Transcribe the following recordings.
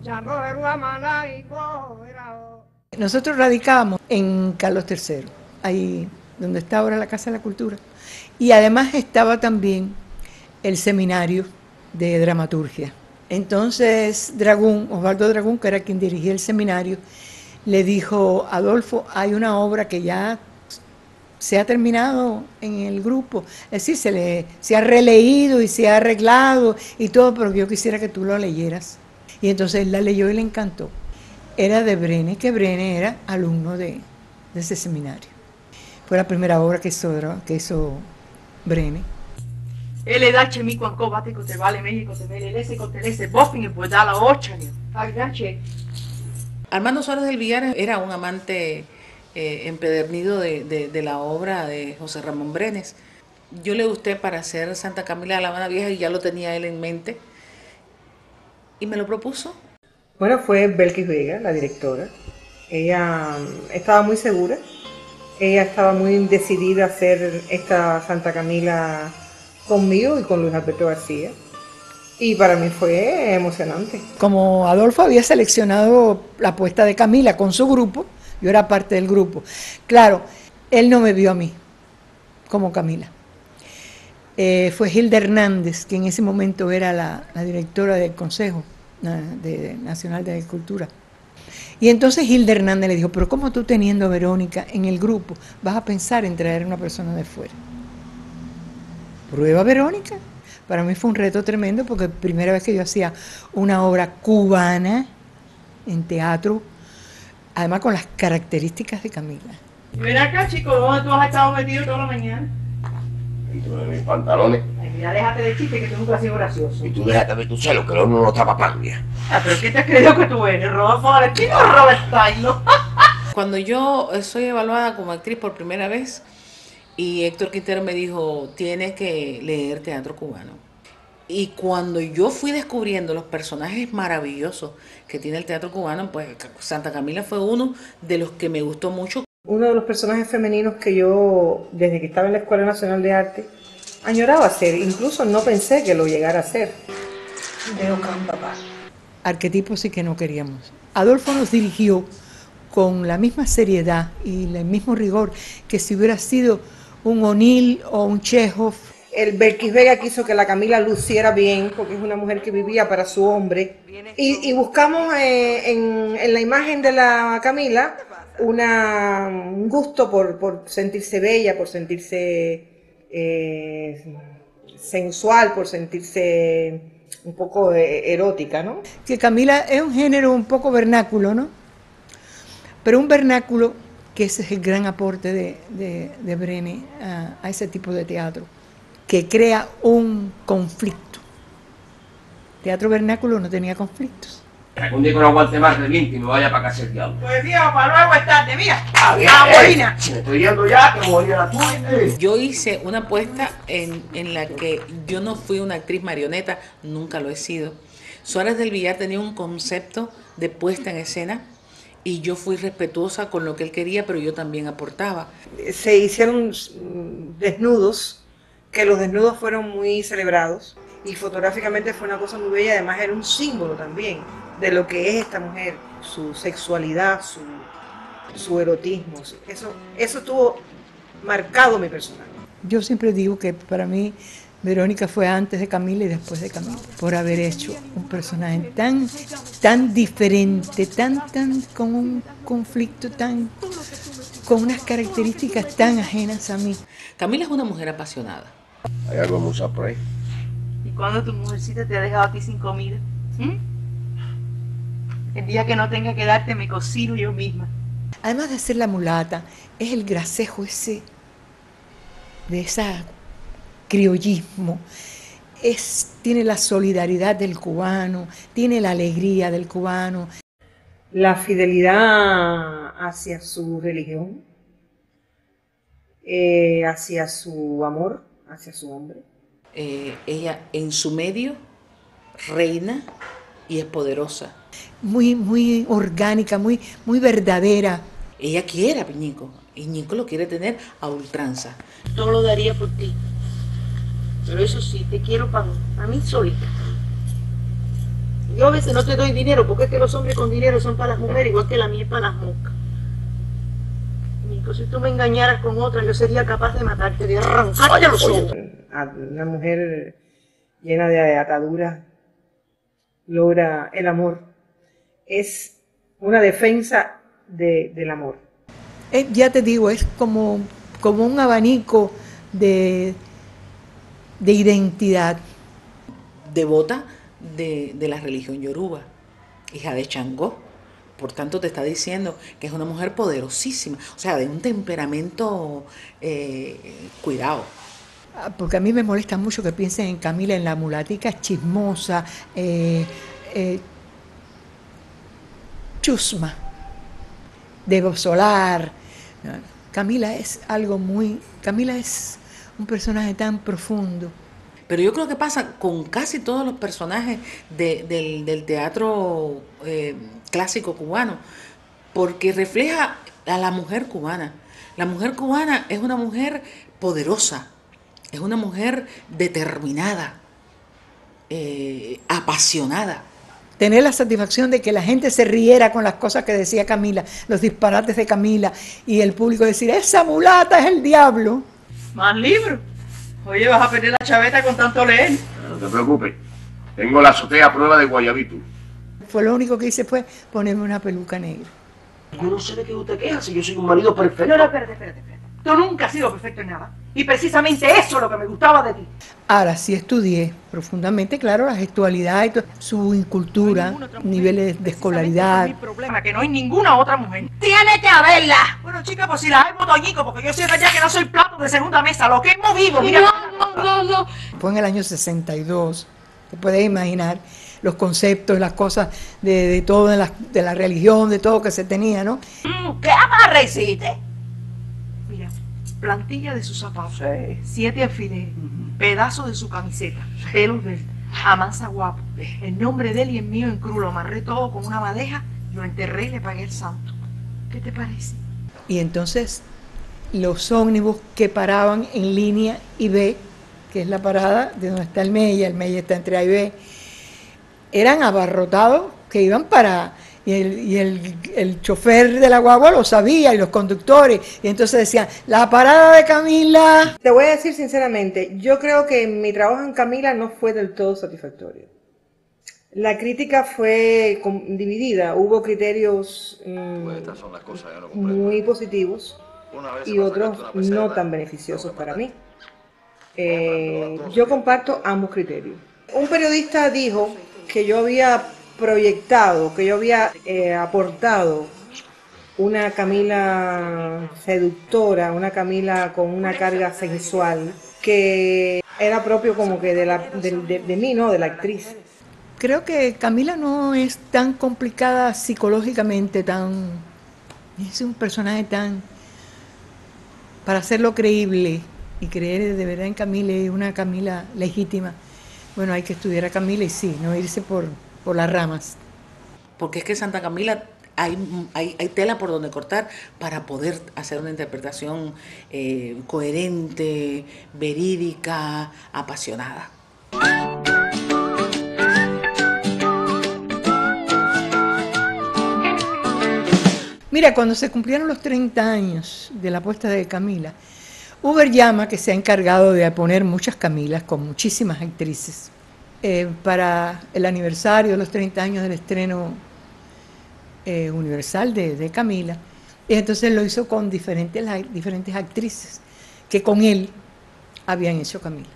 Nosotros radicábamos en Carlos III, ahí donde está ahora la Casa de la Cultura. Y además estaba también el seminario de dramaturgia. Entonces Dragún, Osvaldo Dragún, que era quien dirigía el seminario, le dijo: Adolfo, hay una obra que ya se ha terminado en el grupo, es decir, se ha releído y se ha arreglado y todo, pero yo quisiera que tú lo leyeras. Y entonces él la leyó y le encantó. Era de Brené, que Brené era alumno de ese seminario. Fue la primera obra que hizo Brené. Ele dace mi quanco bate con te vale México te vele lese con te lese boffin y pues da la ocha. Armando Suárez del Villar era un amante empedernido de la obra de José Ramón Brenes. Yo le gusté para hacer Santa Camila de la Habana Vieja y ya lo tenía él en mente y me lo propuso. Bueno, fue Belkis Vega, la directora. Ella estaba muy segura, ella estaba muy decidida a hacer esta Santa Camila conmigo y con Luis Alberto García. Y para mí fue emocionante. Como Adolfo había seleccionado la puesta de Camila con su grupo, yo era parte del grupo. Claro, él no me vio a mí como Camila. Fue Hilda Hernández, que en ese momento era la directora del Consejo Nacional de Cultura. Y entonces Hilda Hernández le dijo: pero ¿cómo tú, teniendo a Verónica en el grupo, vas a pensar en traer a una persona de fuera? Prueba Verónica. Para mí fue un reto tremendo porque primera vez que yo hacía una obra cubana en teatro, además con las características de Camila. Y ven acá, chico, ¿dónde tú has estado metido toda la mañana? Y tú de mis pantalones. Ay, mira, déjate de chiste, que tú nunca has sido gracioso. Y tú déjate de tu celo, que el horno no está papanglia. Ah, pero ¿qué te has creído que tú eres? ¿Rodolfo Valentino o Robert Taylor? Cuando yo soy evaluada como actriz por primera vez y Héctor Quintero me dijo: tienes que leer teatro cubano. Y cuando yo fui descubriendo los personajes maravillosos que tiene el teatro cubano, pues Santa Camila fue uno de los que me gustó mucho. Uno de los personajes femeninos que yo, desde que estaba en la Escuela Nacional de Arte, añoraba hacer, incluso no pensé que lo llegara a hacer. Veo papá. Arquetipos sí que no queríamos. Adolfo nos dirigió con la misma seriedad y el mismo rigor que si hubiera sido un O'Neill o un Chekhov. El Belkis Vega quiso que la Camila luciera bien, porque es una mujer que vivía para su hombre. Y buscamos en la imagen de la Camila un gusto por sentirse bella, por sentirse sensual, por sentirse un poco erótica, ¿no? Que Camila es un género un poco vernáculo, ¿no? Pero un vernáculo que ese es el gran aporte de Brené a ese tipo de teatro, que crea un conflicto. Teatro vernáculo no tenía conflictos. Un día que no aguante más reviente y me vaya para casa el diablo. Pues viejo, para luego es tarde, mira. Abuelina. Si me estoy yendo ya, que moría la tuya. Yo hice una apuesta en la que yo no fui una actriz marioneta, nunca lo he sido. Suárez del Villar tenía un concepto de puesta en escena y yo fui respetuosa con lo que él quería, pero yo también aportaba. Se hicieron desnudos, que los desnudos fueron muy celebrados y fotográficamente fue una cosa muy bella, además era un símbolo también de lo que es esta mujer, su sexualidad, su erotismo. Eso tuvo marcado mi personaje. Yo siempre digo que para mí Verónica fue antes de Camila y después de Camila, por haber hecho un personaje tan diferente, con un conflicto con unas características tan ajenas a mí. Camila es una mujer apasionada. Hay algo muy usado por ahí. ¿Y cuándo tu mujercita te ha dejado a ti sin comida? El día que no tenga que darte, me cocino yo misma. Además de ser la mulata, es el gracejo ese, de ese criollismo. Tiene la solidaridad del cubano, tiene la alegría del cubano. La fidelidad hacia su religión, hacia su amor, hacia su hombre. Ella en su medio reina y es poderosa. Muy orgánica, muy verdadera. Ella quiere a Ñico y Ñico lo quiere tener a ultranza. Todo lo daría por ti. Pero eso sí, te quiero para mí solita. Yo a veces no te doy dinero porque es que los hombres con dinero son para las mujeres igual que la mía es para las moscas. Nico, si tú me engañaras con otra, yo sería capaz de matarte, de arrancarte los ojos. Una mujer llena de ataduras logra el amor. Es una defensa del amor. Ya te digo, es como un abanico de identidad. Devota de la religión yoruba, hija de Changó. Por tanto, te está diciendo que es una mujer poderosísima, o sea, de un temperamento cuidado. Porque a mí me molesta mucho que piensen en Camila, en la mulatica chismosa, chusma, de gozolar. Camila es un personaje tan profundo. Pero yo creo que pasa con casi todos los personajes del teatro clásico cubano, porque refleja a la mujer cubana. La mujer cubana es una mujer poderosa, es una mujer determinada, apasionada. Tener la satisfacción de que la gente se riera con las cosas que decía Camila, los disparates de Camila, y el público decir, esa mulata es el diablo. Más libros. Oye, vas a perder la chaveta con tanto leer. No te preocupes. Tengo la azotea a prueba de guayabito. Fue lo único que hice fue ponerme una peluca negra. Yo no sé de qué usted queja si yo soy un marido perfecto. No, espérate. Tú nunca has sido perfecto en nada. Y precisamente eso es lo que me gustaba de ti. Ahora sí estudié profundamente, claro, la gestualidad y su incultura, niveles de escolaridad. Mi problema, que no hay ninguna otra mujer. ¡Tiene que haberla! Bueno, chica, pues si la hay, botoñico, porque yo sé ya que no soy plato de segunda mesa, lo que hemos vivo. Mira. No. Fue en el año 62, te puedes imaginar los conceptos, las cosas de todo, de la religión, de todo que se tenía, ¿no? ¿Qué amarre hiciste? Mira, plantilla de sus zapatos, 7 alfileres, pedazos de su camiseta, pelos de él, amasa guapo, el nombre de él y el mío en cruz, lo amarré todo con una madeja, lo enterré y le pagué el santo. ¿Qué te parece? Y entonces los ómnibus que paraban en línea y B, que es la parada de donde está el Mella está entre A y B, eran abarrotados que iban para... Y el chofer de la guagua lo sabía, y los conductores, y entonces decían, la parada de Camila. Te voy a decir sinceramente, yo creo que mi trabajo en Camila no fue del todo satisfactorio. La crítica fue dividida, hubo criterios muy positivos y otros no tan beneficiosos para mí. Yo comparto ambos criterios. Un periodista dijo que yo había proyectado, que yo había aportado una Camila seductora, una Camila con una carga sensual, que era propio como que de mí, ¿no? De la actriz. Creo que Camila no es tan complicada psicológicamente, es un personaje tan, para hacerlo creíble y creer de verdad en Camila y una Camila legítima, bueno, hay que estudiar a Camila y sí, no irse por las ramas. Porque es que Santa Camila hay tela por donde cortar para poder hacer una interpretación coherente, verídica, apasionada. Mira, cuando se cumplieron los 30 años de la puesta de Camila, Uber Llama, que se ha encargado de poner muchas Camilas con muchísimas actrices, para el aniversario de los 30 años del estreno universal de Camila. Y entonces lo hizo con diferentes actrices que con él habían hecho Camila.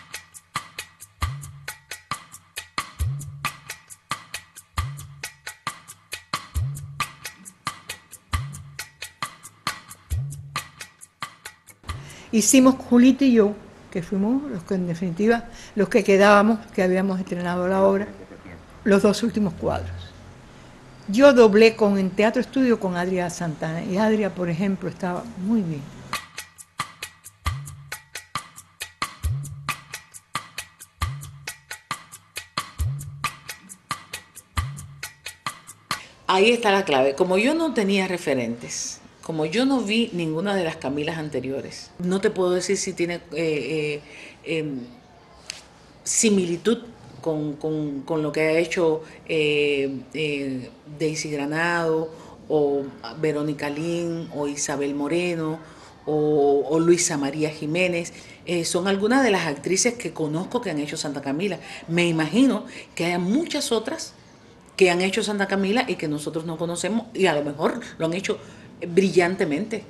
Hicimos Julita y yo, que fuimos los que en definitiva, los que quedábamos, que habíamos estrenado la obra, los 2 últimos cuadros. Yo doblé en Teatro Estudio con Adria Santana, y Adria, por ejemplo, estaba muy bien. Ahí está la clave. Como yo no tenía referentes, como yo no vi ninguna de las Camilas anteriores, no te puedo decir si tiene similitud con lo que ha hecho Daisy Granado, o Verónica Lin, o Isabel Moreno, o Luisa María Jiménez. Son algunas de las actrices que conozco que han hecho Santa Camila. Me imagino que hay muchas otras que han hecho Santa Camila y que nosotros no conocemos, y a lo mejor lo han hecho brillantemente.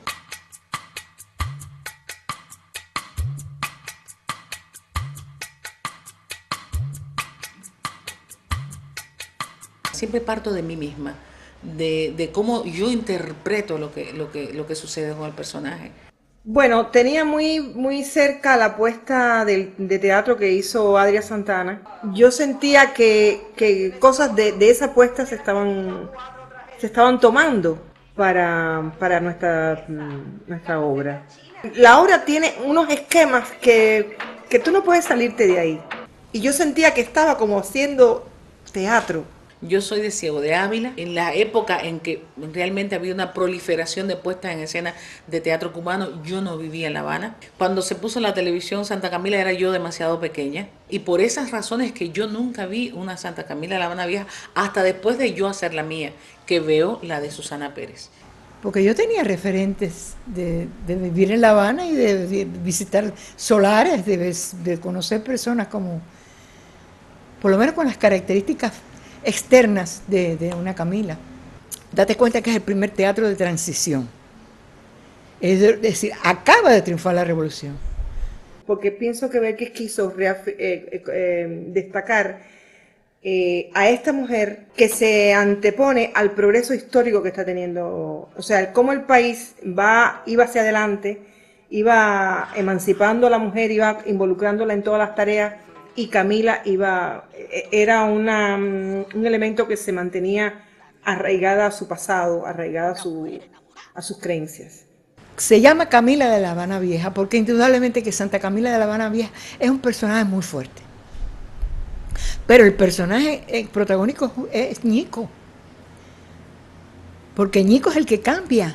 Siempre parto de mí misma, de cómo yo interpreto lo que sucede con el personaje. Bueno, tenía muy cerca la puesta de teatro que hizo Adria Santana. Yo sentía que cosas de esa puesta se estaban tomando para nuestra obra. La obra tiene unos esquemas que tú no puedes salirte de ahí. Y yo sentía que estaba como haciendo teatro. Yo soy de Ciego de Ávila, en la época en que realmente había una proliferación de puestas en escena de teatro cubano. Yo no vivía en La Habana. Cuando se puso en la televisión Santa Camila era yo demasiado pequeña, y por esas razones que yo nunca vi una Santa Camila de La Habana Vieja hasta después de yo hacer la mía, que veo la de Susana Pérez. Porque yo tenía referentes de vivir en La Habana y de visitar solares, de conocer personas como, por lo menos con las características externas de una Camila. Date cuenta que es el primer teatro de transición. Es decir, acaba de triunfar la revolución. Porque pienso que Vélquez quiso destacar a esta mujer que se antepone al progreso histórico que está teniendo. O sea, cómo el país iba hacia adelante, iba emancipando a la mujer, iba involucrándola en todas las tareas, y Camila era un elemento que se mantenía arraigada a su pasado, arraigada a sus creencias. Se llama Camila de La Habana Vieja porque indudablemente que Santa Camila de La Habana Vieja es un personaje muy fuerte. Pero el personaje protagónico es Ñico. Porque Ñico es el que cambia.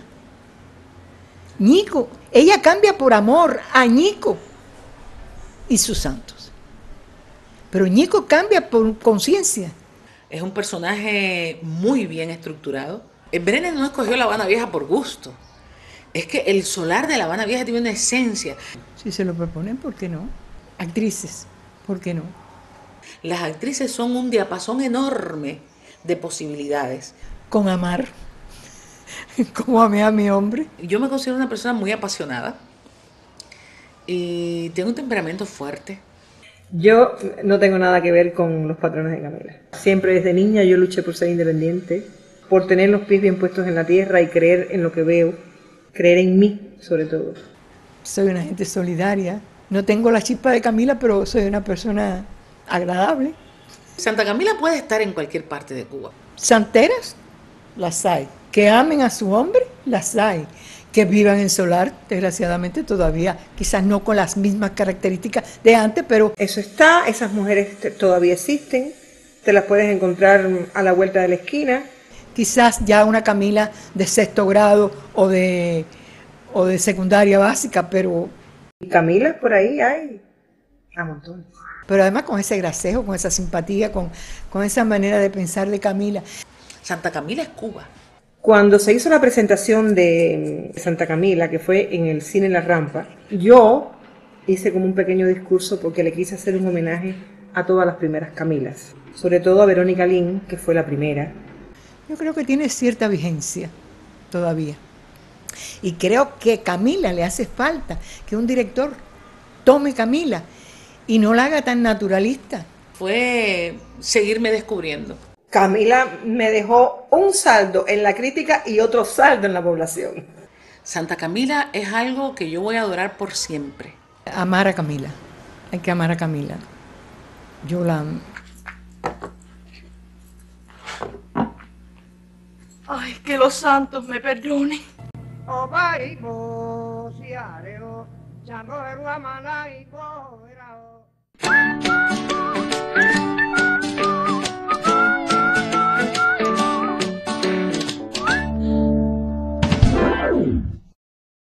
Ñico, ella cambia por amor a Ñico y sus santos. Pero Ñico cambia por conciencia. Es un personaje muy bien estructurado. Brenes no escogió La Habana Vieja por gusto. Es que el solar de La Habana Vieja tiene una esencia. Si se lo proponen, ¿por qué no? Actrices, ¿por qué no? Las actrices son un diapasón enorme de posibilidades. Con amar, como amé a mi hombre. Yo me considero una persona muy apasionada y tengo un temperamento fuerte. Yo no tengo nada que ver con los patrones de Camila. Siempre desde niña yo luché por ser independiente, por tener los pies bien puestos en la tierra y creer en lo que veo, creer en mí sobre todo. Soy una gente solidaria. No tengo la chispa de Camila, pero soy una persona agradable. Santa Camila puede estar en cualquier parte de Cuba. Santeras, las hay. Que amen a su hombre, las hay. Que vivan en solar, desgraciadamente todavía, quizás no con las mismas características de antes, pero... Eso está, esas mujeres todavía existen, te las puedes encontrar a la vuelta de la esquina. Quizás ya una Camila de sexto grado o de secundaria básica, pero... Y Camilas por ahí hay a montones. Pero además con ese gracejo, con esa simpatía, con esa manera de pensar de Camila. Santa Camila es Cuba. Cuando se hizo la presentación de Santa Camila, que fue en el cine La Rampa, yo hice como un pequeño discurso porque le quise hacer un homenaje a todas las primeras Camilas, sobre todo a Verónica Lin, que fue la primera. Yo creo que tiene cierta vigencia todavía. Y creo que Camila le hace falta que un director tome Camila y no la haga tan naturalista. Fue seguirme descubriendo. Camila me dejó un saldo en la crítica y otro saldo en la población. Santa Camila es algo que yo voy a adorar por siempre. Amar a Camila. Hay que amar a Camila. Yo la amo. Ay, que los santos me perdonen. Oh,